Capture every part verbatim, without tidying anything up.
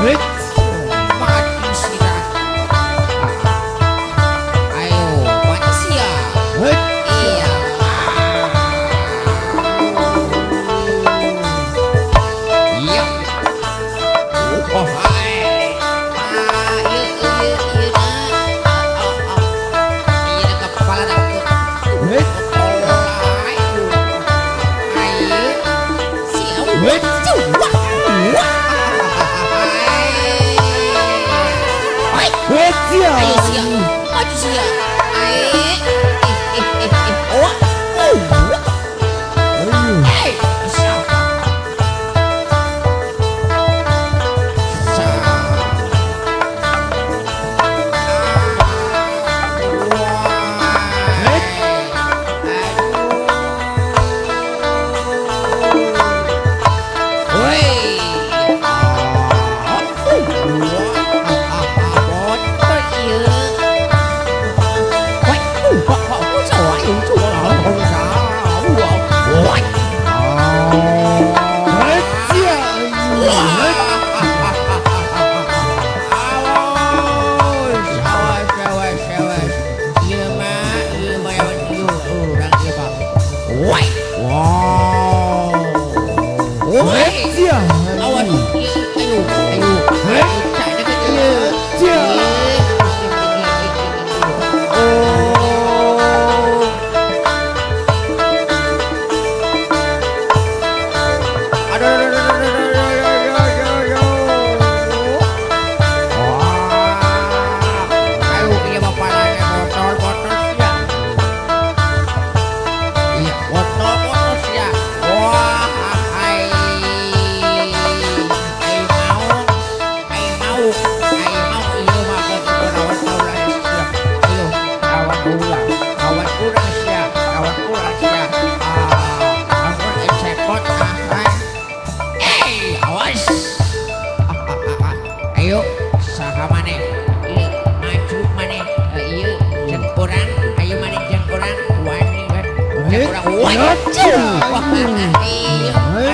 Mati sirah. Ayo mati sia. Iya. Iya. Oh hai. Ah iya iya iya nah. Oh oh. Iya na kepala aku. Ayo sia, maju sia. Ayo, eh eh eh eh, oh, oh, hey, siapa? Ayo, saha maneh? Ieu maju maneh. Ieu jeung urang, ayo maneh jeung urang. Wani bet. Jeung urang. Wajah. Iya.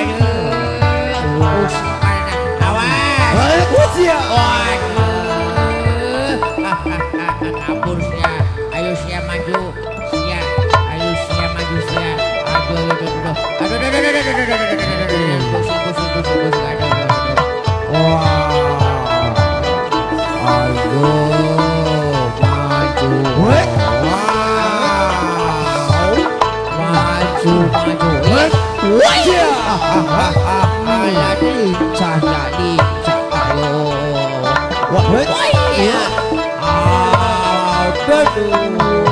Aduh. Usipana. Awas. Wajah. Waduh. Kabur sia. Ayo sia maju. Sia. Ayo sia maju sia. Aduh aduh aduh. Aduh aduh aduh aduh aduh aduh. Pusing pusing pusing pusing. Aduh aduh. Wah. Ayo maju, wow, maju, maju, wajah, hahaha, lincah, lincah, ayo, wajah, aduh.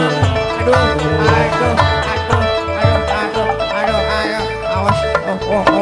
Oh, oh,